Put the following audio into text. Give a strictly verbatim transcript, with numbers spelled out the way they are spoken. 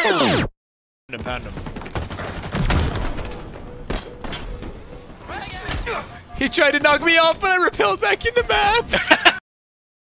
Pound him. He tried to knock me off, but I repelled back in the map.